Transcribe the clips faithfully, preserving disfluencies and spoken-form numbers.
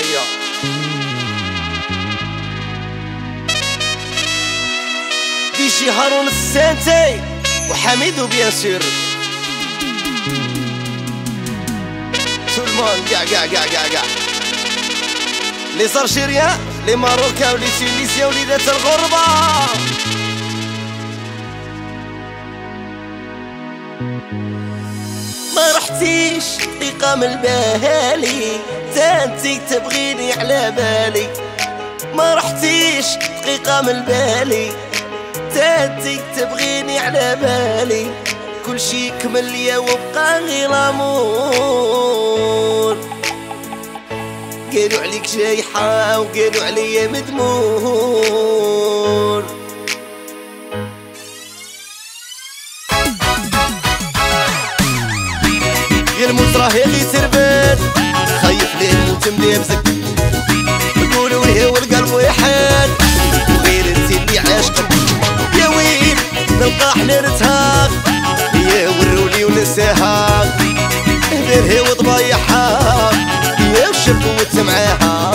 هيا دي جي هارون السانتي وحميدو بيان سور تو المون كاع كاع كاع كاع كاع لي زالجيريان لي ماروكان ولي تونسيان وليدات الغربة. ما رحتيش دقيقة من بالي تانتي تبغيني على بالي. ما رحتيش دقيقة من بالي تانتي تبغيني على بالي. كل شي كمل ليا وبقى غير لامور. قالوا عليك جايحة وقالوا عليا مدمور. يا الموت راهي اللي تربد خايف ليه الموت ملابسك. قولوا ليه والقلب واحد وغير انتي اللي عاشقك. يا ويل نلقى حنرتها يا ورولي ونساها ديرها وضبايحها يا وشبوت معاها.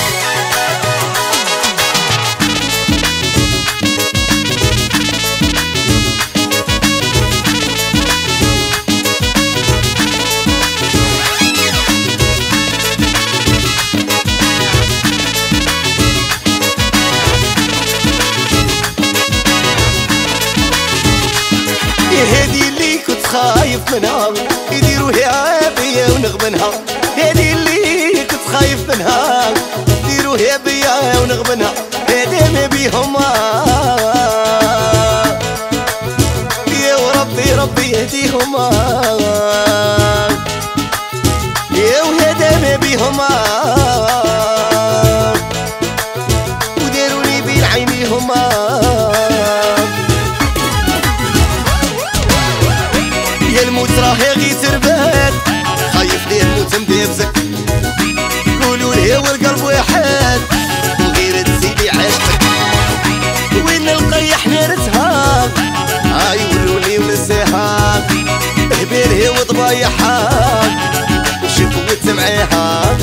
هادي اللي كنت خايف منها يديروها بيا ونغبنها. هادي اللي كنت خايف منها يديروها بيا ونغبنها. هادي ما بيهم يا وربي ربي يهديهم يا وهذا ما بيهم وداروني بين عينيهم. يا الموت راهي غي تربات خايف ليه الموت مدابزك. قولوا ليه والقلب واحد وغير تزيدي عاشقك. وين نلقى حنارتها هاي ورولي ونساها هبيرها وضبايحها وشبوت معاها.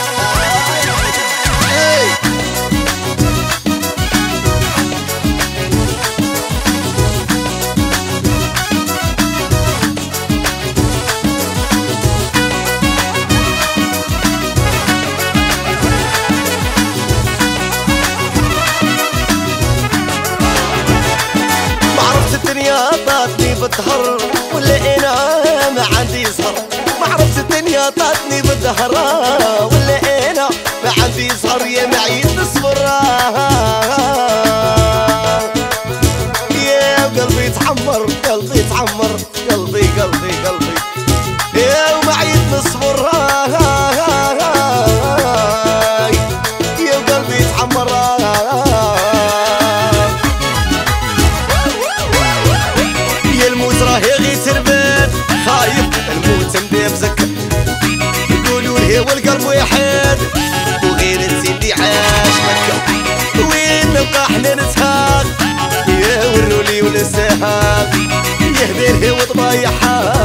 الدنيا طاتني بالظهر ولا انا ما عندي زهر. ما عرفت الدنيا طاتني بالظهر ولا انا ما عندي زهر. يا معيد نصبر يا قلبي يتعمر قلبي يتعمر قلبي قلبي قلبي يا ومعيد نصبر يا قلبي يتعمر. راهي غي تربد خايف الموت مدابزك. قولوا ليه والقلب واحد وغير تزيدي عاشقك. وين نلقى حنانتها يا ورولي ونساها يا هبيرها وضبايحها